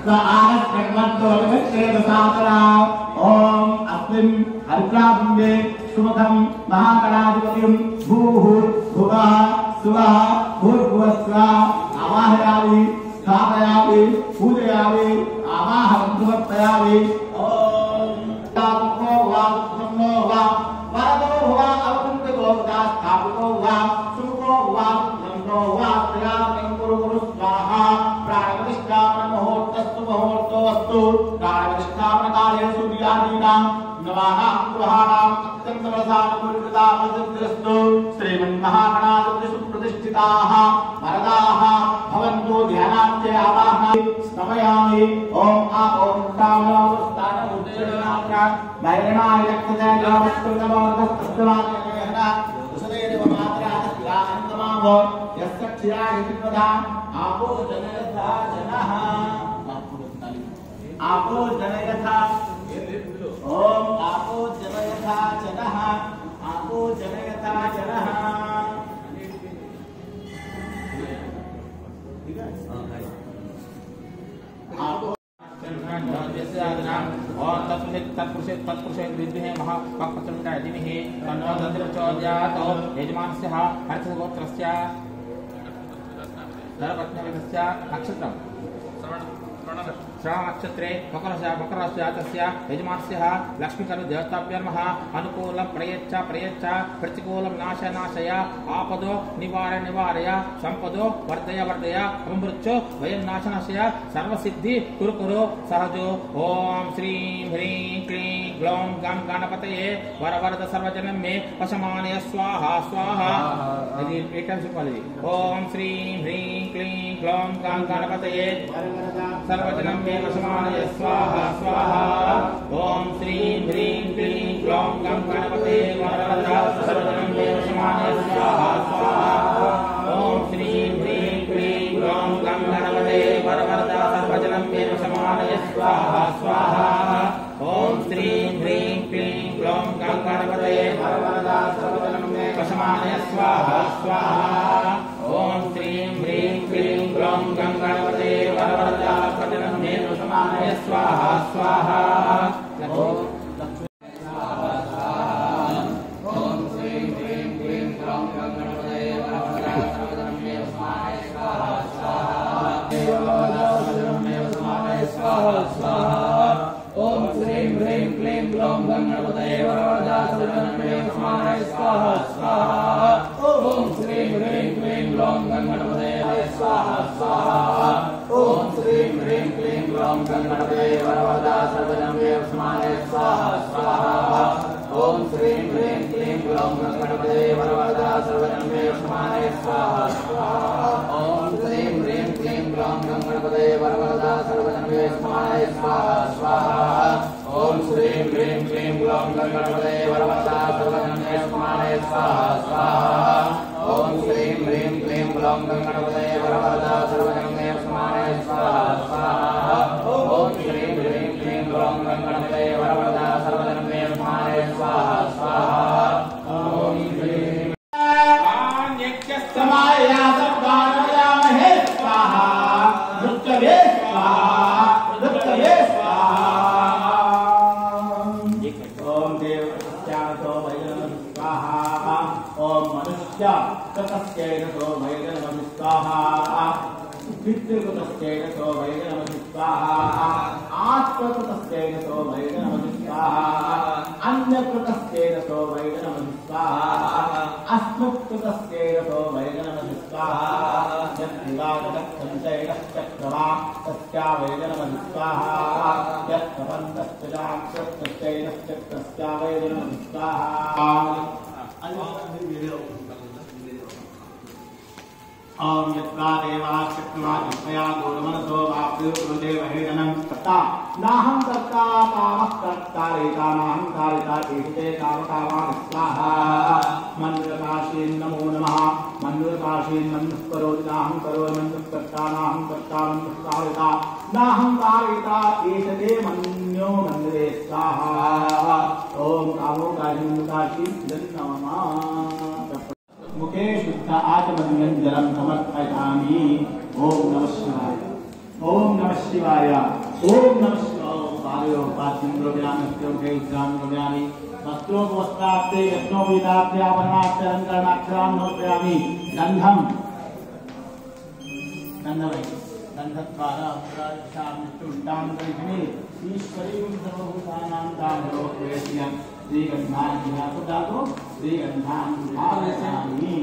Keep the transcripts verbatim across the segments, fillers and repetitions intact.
ओम अस्मिन् हरिद्रापुण्ये सुमुखं महागणाधिपतिं भूः भुवः सुवः भूर्भुवस्सुवः आवाहयामि स्थापयामि पूजयामि आवाहनं समर्पयामि। ओम तापको वा सुनो वा वरदो वा अवकुण्ठको वा स्थापितो वा सुमुखो वा सुनो वा प्रयागं कुरु कुरु स्वाहा। प्राणप्रतिष्ठापन मुहूर्तस्तु मुहूर्तोऽस्तु। प्राणप्रतिष्ठापनकाले सूर्यादीनां नवानां ग्रहाणां अत्यन्तवसानुकूलितामसिद्धिरस्तु। श्रीमन्महागणाधिपति सुप्रतिष्ठिताः वरदाः भवन्तु। ध्यानार्थे आवाहनामि स्मयामि। ओम आपो तामनोस्तानमुच्चरणात्र वैरणाय रक्तजयस्तुतमोदस्तस्तवादयेन कुसलेन मात्रास्यान्तमावो यस्य क्षीराय विद्वधा आपो जनयथा जनः। आपो जनयथा ओम आपो जनयथा जनः। आपो जनयथा जनः। ठीक है आपो और तत्पुरुषे तत्पुरुषे विद्महे महापाकप्रचण्डाय धीमहि तन्नो दन्तिः प्रचोदयात्। यजमानस्य हर्षगोत्रस्य धर्मपत्न्यस्य नक्षत्रं श्रवण नक्षत्रे मकरस्य मकरस्य जातस्य यजमानस्य लक्ष्मीकरं देवताभ्यर्मः अनुकूलं प्रयच्छ प्रयच्छ प्रतिकूलं नाश नाशय आपदो निवारय निवारय संपदो वर्धय वर्धय अमृत्यो भयं नाश नाशय सर्वसिद्धि कुरु कुरु सहजो। ओम श्रीं ह्रीं क्लीं ग्लौं गं गणपतये वर वरद सर्वजनं मे वशमानय स्वाहा स्वाहा। यदि एट टाइम्स बोलिए ओम श्रीं ह्रीं क्लीं ग्लौं गं गणपतये सर्वजनं मे वशमानय स्वाहा स्वाहा। ओम श्रीं ह्रीं क्लीं ग्लौं गं गणपतये वरवरद सर्वजनं मे वशमानय स्वाहा स्वाहा। ओम श्रीं ह्रीं क्लीं ग्लौं गं गणपतये वरवरद सर्वजनं मे वशमानय स्वाहा स्वाहा। ओम श्रीं ह्रीं क्लीं ग्लौं गं गणपतये वरवरद सर्वजनं मे वशमानय स्वाहा स्वाहा। ओम श्रीं ह्रीं क्लीं ग्लौं गं गणपतये वरवरद सर्वजनं मे वशमानय स्वाहा स्वाहा। ओम श्रीं ह्रीं क्लीं ग्लौं गं गणपतये वरवरद सर्वजनं मे वशमानय स्वाहा स्वाहा। सर्वजनं मे वशमानय स्वाहा स्वाहा। ओम श्रीं ह्रीं क्लीं ग्लौं गं गणपतये वरवरद सर्वजनं मे वशमानय स्वाहा स्वाहा। ओम श्रीं ह्रीं क्लीं ग्लौं गं गणपतये स्वाहा स्वाहा। ओम श्रीं ह्रीं क्लीं ग्लौं गं गणपतये वरवरद सर्वजनं मे वशमानय स्वाहा स्वाहा। ओम श्रीं ह्रीं क्लीं ग्लौं गं गणपतये वरवरद सर्वजनं मे वशमानय स्वाहा स्वाहा। ओम श्रीं ह्रीं क्लीं ग्लौं गं गणपतये वरवरद सर्वजनं मे वशमानय स्वाहा स्वाहा। ओम श्रीं ह्रीं क्लीं ग्लौं गं गणपतये वरवरद सर्वजनं मे वशमानय स्वाहा स्वाहा। ओम श्रीं ह्रीं क्लीं ग्लौं गं गणपतये वरवरद सर्वजनं मे वशमानय स्वाहा स्वाहा। ओम श्रीं ह्रीं क्लीं ग्लौं गं गणपतये वरवरद सर्वजनं मे वशमानय स्वाहा स्वाहा। ओम श्रीं समायासत्वानयामहे स्वाहा नृत्यवे स्वाहा नृत्यवे स्वाहा। ओम देवस्यातो वैनम स्वाहा। ओम मनुष्य ततस्यैनतो वैनम स्वाहा। पितृकृतस्यैनतो वैनम स्वाहा। आत्मकृतस्यैनतो वैनम स्वाहा। अन्यकृतस्यैनतो वैनम स्वाहा। अस्मत्कृतस्यैनतो वैनम स्वाहा। यत्विवादकच्छन्दैनश्चक्रवा तस्या वैनम स्वाहा। यत्प्रबन्धश्चैनश्चक्रस्या वैनम स्वाहा। ओम यत्रा देवाशक्तिवा विस्मया गौरमनसो वाप्युदेव हेदनं तथा नाहं कर्ता कामः कर्ता रेता नाहं कारिता एते कामकामा स्वाहा। मन्त्रकाशीं नमो नमः। मन्त्रकाशीं नमः करोति नाहं करोमि मन्त्रकर्ता नाहं कर्ता मन्त्रकारिता नाहं कारिता एते मन्यो मन्त्रे स्वाहा। ओम कामो काशीं नमः। मुखे शुद्ध आचमनीयं जलं समर्पयामि। ओम नमः शिवाय। ओम नमः शिवाय। ओम नमः शिवाय। पादयो पाद्यं द्रव्यामि स्त्रोके इन्द्रामि द्रव्यामि वस्त्रों वस्त्राप्ते यज्ञों विदाप्ते आभरणाप्ते अलंकरणाक्षरां नोपयामि। गंधम गंधवै गंधद्वारा अप्राशां निष्ठुष्टां दर्शने ईश्वरीं सर्वभूतानां ताम्रोक्वेश्यं श्रीगन्धान् विहासदातो श्रीगन्धान् विहासयामि।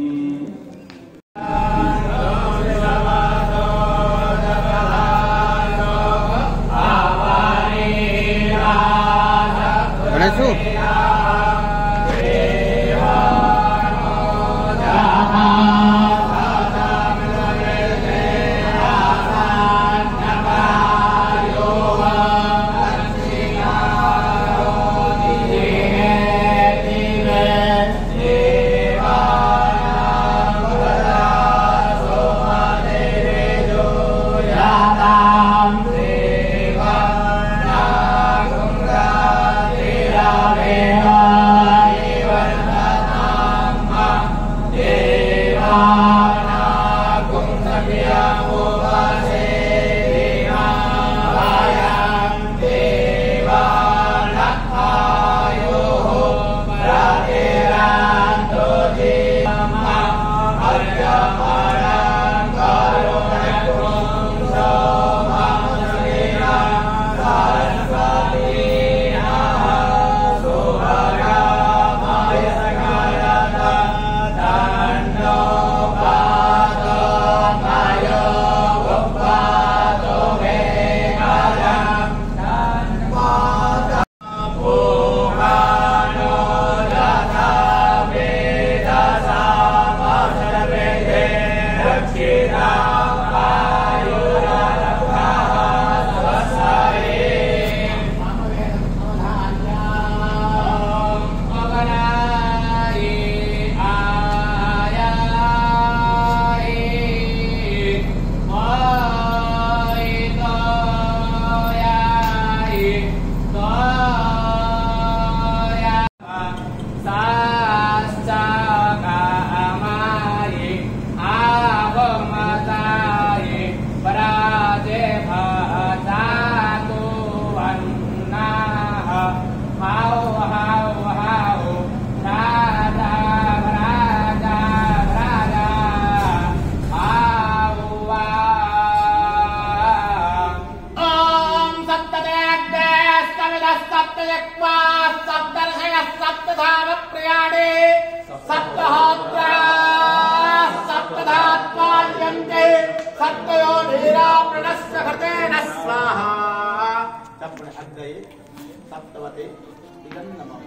सप्तवते इदं नमः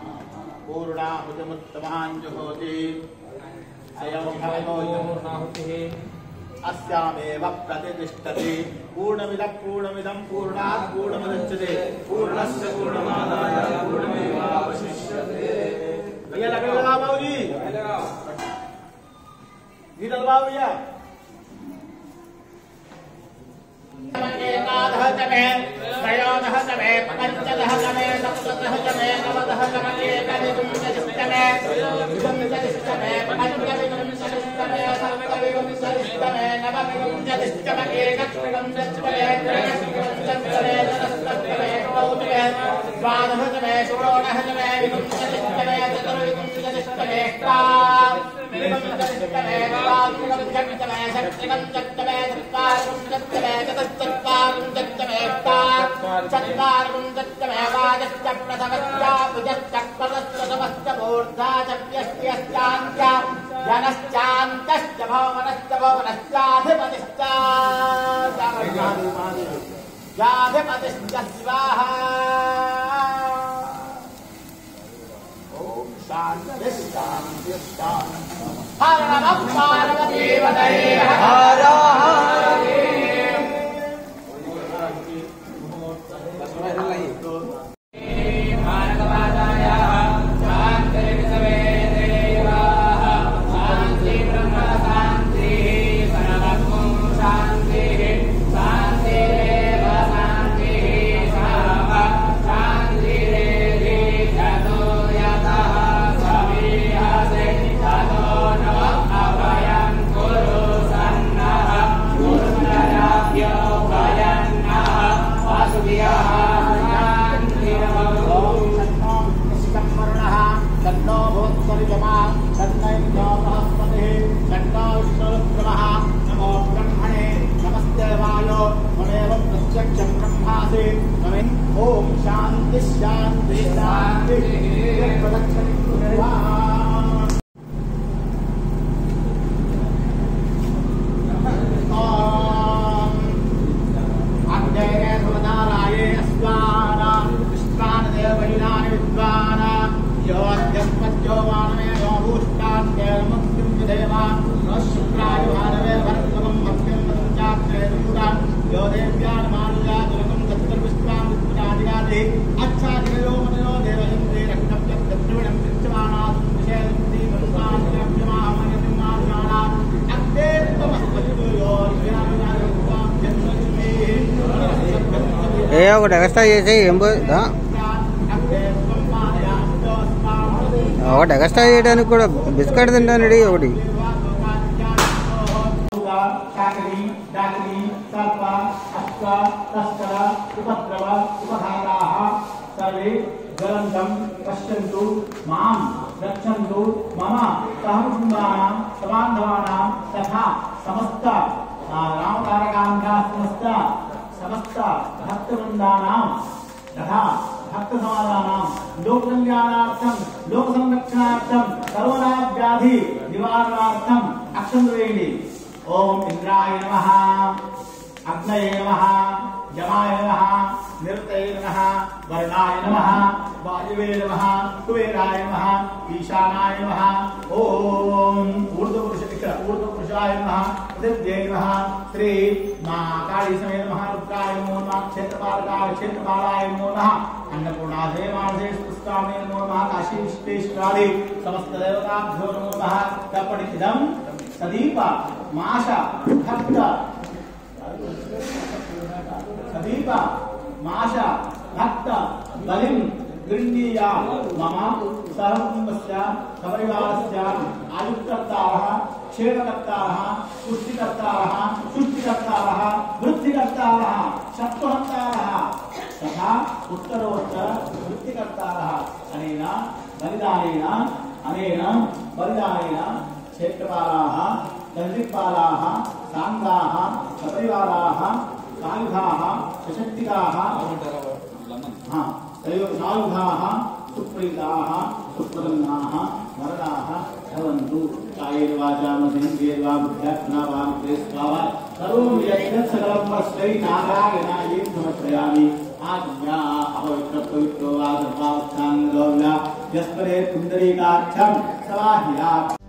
पूर्णाहुतिमुत्तमाञ्जुहोति सयोभागोऽयमुर्णाहुतिः अस्यामेव प्रतिष्ठति पूर्णमिदं पूर्णमिदं पूर्णात् पूर्णमुदच्यते पूर्णस्य पूर्णमादाय पूर्णमेवावशिष्यते। भैया लगे लगा बाबूजी जी डलवा भैया एकादः तमे त्रयोदः तमे पञ्चदः तमे सप्तदः तमे नवदः तमे एकविंशतिस्तमे विंशतिस्तमे पञ्चविंशतिस्तमे सप्तविंशतिस्तमे नवविंशतिस्तमे एकत्रिंशत्तमे त्रयस्त्रिंशत्तमे चतुस्तमे चतुर्विंशतिस्तमे द्वादशतमे षोडशतमे विंशतिस्तमे चतुर्विंशतिस्तमे विंशतिस्तमे द्वाविंशतिस्तमे षट्त्रिंशत्तमे चत्वारिंशत्तमे चतुश्चत्वारिंशत्तमे चत्वारिंशत्तमे वाजश्च प्रथमश्च भुजश्च पदश्च समश्च मूर्धा च व्यष्ट्यश्चान्त जनश्चान्तश्च भवनश्च भवनश्चाधिपतिश्च याधिपतिश्च शिवः। ॐ शान्ति शान्ति शान्ति। हर नमः पार्वतीपतये हर हर। Namo ब्रह्मणो ममेव प्रत्यक्षं ब्रह्मासि ममे ओम शांति शांति शांति प्रदक्षिणं कुर्वा ఏ ఒకటి ఎక్స్ట్రా చేసి ఏం పోయిందా ఒకటి ఎక్స్ట్రా చేయడానికి కూడా బిస్కెట్ తింటానండి ఒకటి గలంతం పశ్యంతు మాం రక్షంతు మమ సహకుటుంబానాం సబాంధవానాం తథా సమస్త రామతారకాంగా సమస్త సమస్త భక్తవృందానాం తథా భక్త సమాజానాం లోక కళ్యాణార్థం లోక సంరక్షణార్థం కరోనా వ్యాధి నివారణార్థం అక్షంతు వేయండి. ఓం ఇంద్రాయ నమః, అగ్నయే నమః, యమాయ నమః, నిరుతయే నమః, వర్ణాయ నమః, వాయువే నమః, కుబేరాయ నమః, ఈశానాయ నమః. ఓం ఊర్ధ్వపురుష ఇక్కడ ఊర్ధ్వపురుషాయ నమః, పృథివ్యై నమః, శ్రీ మా కాళీ సమేత నమః, రుద్రాయ నమో నమః, క్షేత్రపాలకాయ క్షేత్రపాలాయ నమో నమః, అన్నపూర్ణాదే మానసే పుష్కామే నమో నమః, కాశీ విశ్వేశ్వరాది సమస్త దేవతాభ్యో నమో నమః. తప్పటి ఇదం సదీప మాష భక్త సదీప మాష భక్త బలిం గృహీయా మమ సహకుటుంబస్య సపరివారస్య ఆయుక్తర్తారః క్షేమకర్తారః పుష్టికర్తారః సృష్టికర్తారః వృద్ధికర్తారః శత్రుహర్తారః తథా ఉత్తరోత్తర వృత్తికర్తారः అనేన బలిదానేన అనేన బలిదానేన క్షేత్రపాలాः దండిపాలాः సాంగాः సపరివారాः సాయుధాः సశక్తికాः సాయుధాः సుప్రీతాः సుప్రసన్నాः వరదాः భవంతు. కాయేన వాచా మనసేంద్రియైర్వా వా బుద్ధ్యాత్మనా వా మనసేస్వావా కరోమి యత్ సకలం పరస్మై నారాయణాయేతి సమర్పయామి. ఆజ్ఞా అపవిత్ర పవిత్రో వా సర్వావస్థాంగోవ్యా యస్మరే పుండరీకాక్షం సవాహ్యా